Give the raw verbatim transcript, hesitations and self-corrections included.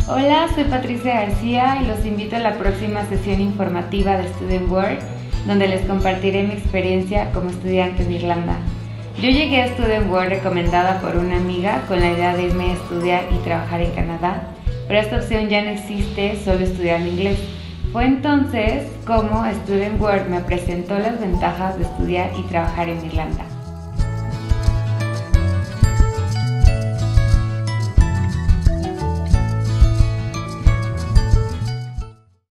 Hola, soy Patricia García y los invito a la próxima sesión informativa de Student World, donde les compartiré mi experiencia como estudiante en Irlanda. Yo llegué a Student World recomendada por una amiga con la idea de irme a estudiar y trabajar en Canadá, pero esta opción ya no existe, solo estudiar inglés. Fue entonces como Student World me presentó las ventajas de estudiar y trabajar en Irlanda.